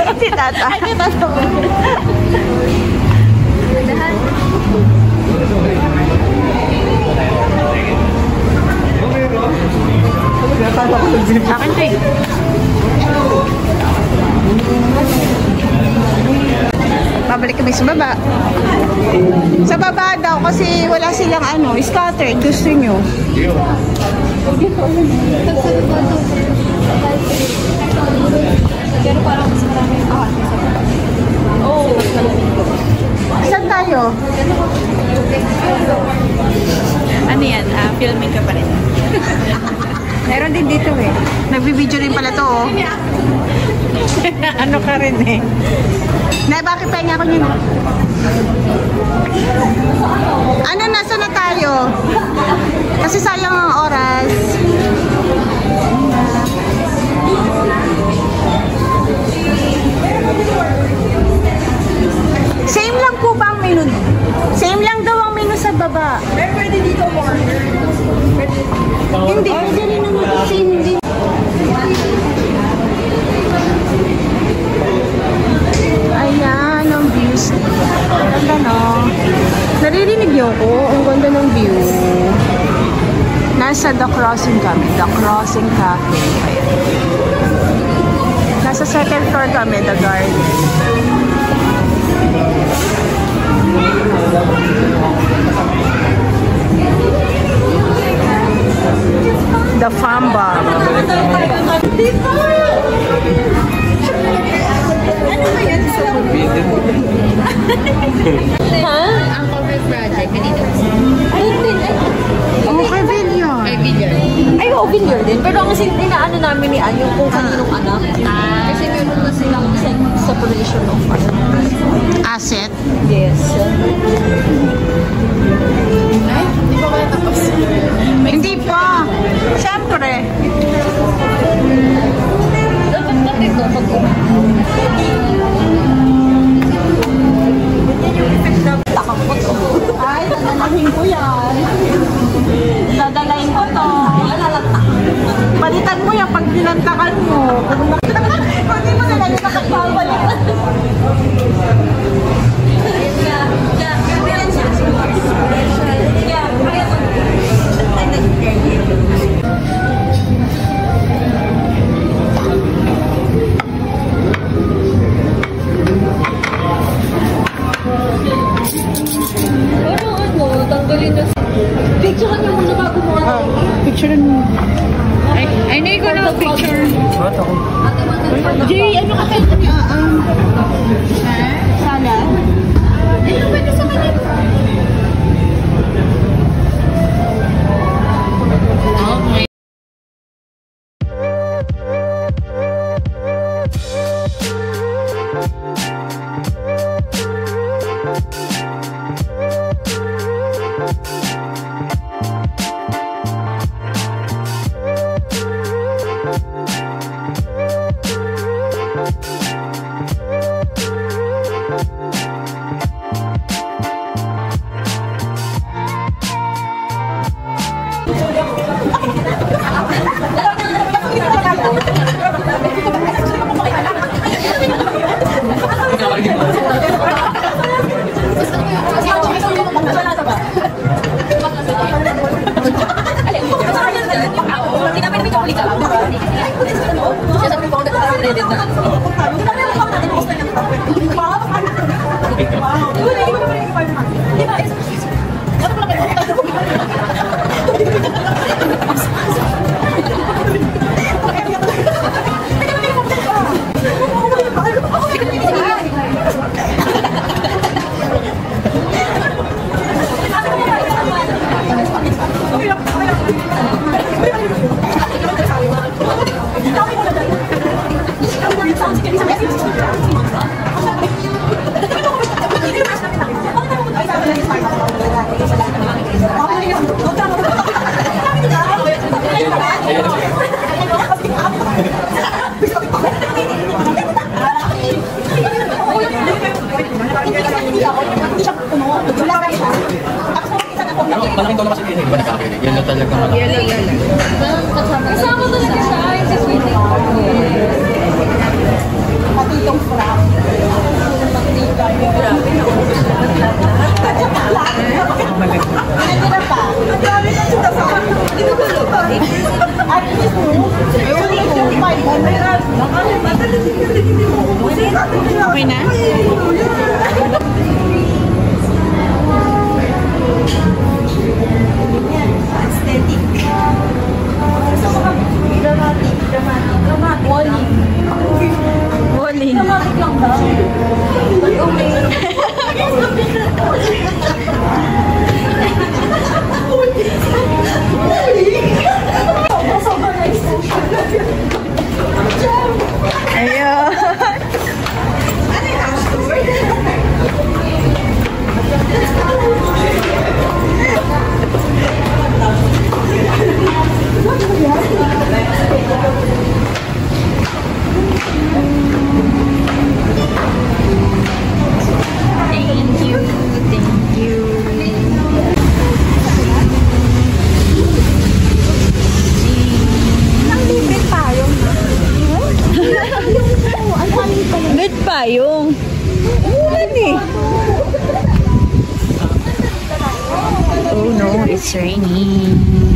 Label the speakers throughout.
Speaker 1: Si Tata.
Speaker 2: Ay, si Tata.
Speaker 1: Akin to eh. Babalik kami sa baba. Sa baba daw kasi wala silang ano, scattered. Gusto nyo.
Speaker 2: Pero parang mas maraming oh,
Speaker 1: saan tayo?
Speaker 2: Ano yan? Filming ka pa rin.
Speaker 1: Meron din dito eh. Nagbibideo rin pala to oh. Ano ka rin eh. Na, bakit pahinga ako nyo? Ano, nasa na tayo? Kasi sayang ang oras. Same lang po ba ang menu? Same lang daw ang menu sa baba.
Speaker 2: Pwede dito order.
Speaker 1: Hindi. Pwede rin naman. Same din. Ayan, ang views. Ganda no. Naririnig niyo ko. Ang ganda ng view. Nasa The Crossing kami. The Crossing Cafe. Ayan. Nasa second floor kami, The Garden. The Famba.
Speaker 2: Ano ba yan? Ha? Ang corporate project, kanina. Ay, hindi.
Speaker 1: Oh, kay Villian.
Speaker 2: Kay Villian. Ay, oo, Villian din. Pero ang inaano namin ni Ann, yung kung kaninong anak. Kasi meron na silang separation of
Speaker 1: Asset?
Speaker 2: yes. Ay, hindi pa kaya tapos.
Speaker 1: Hindi pa. Siyempre.
Speaker 2: Dapat na dito pag takang ko to. Ay, dadalahin ko yan. Dadalahin ko to. Alalatak.
Speaker 1: Palitan mo yan pag dinantakan mo.
Speaker 2: Hindi mo nalagyan na kagbabalik.
Speaker 1: Picture niyo muna bago mo. Picture mo. Ay, na ikaw na picture.
Speaker 3: Ba't ako?
Speaker 1: Jay, ano ka tayo niya? Sana? Ito pwede sa kanya. Okay.
Speaker 3: Malaking tono kasi yun, di ba nagkakili? Yan na talaga malaki.
Speaker 2: Kasama talaga siya. Yung sa sweetie.
Speaker 1: Pati itong fry. Okay na?
Speaker 2: Walling. Dramatic lang daw.
Speaker 1: Ayun.
Speaker 2: Thank you. Thank you. Ang libre tayo.
Speaker 1: Good pa yung ulan eh.
Speaker 2: Oh no, it's raining.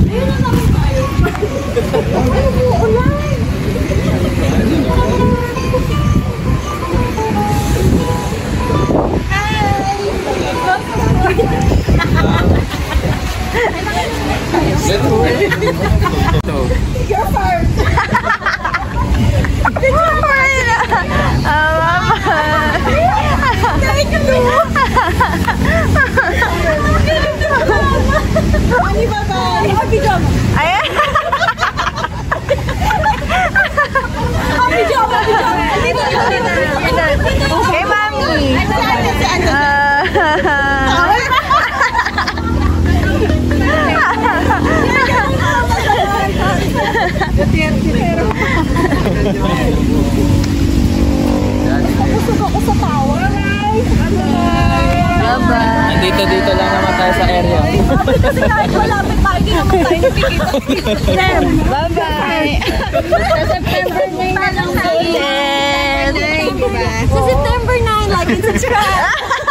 Speaker 1: Okay, mami.
Speaker 2: Bye-bye.
Speaker 3: Dito lang naman tayo sa area.
Speaker 2: Kasi kahit malapit tayo, hindi naman tayo nakikita.
Speaker 1: Bye-bye.
Speaker 2: Sa September 9 na lang tayo.
Speaker 1: Diba?
Speaker 2: Sa September 9, like and subscribe.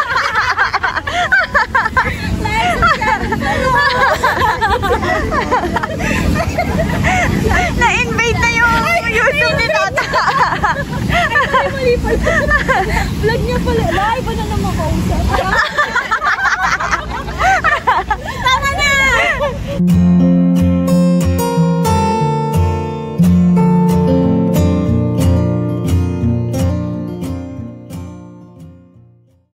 Speaker 1: Na-invade na yung YouTube ni Tata.
Speaker 2: Mali pala. Vlog niya pala. Live, ano naman kausap?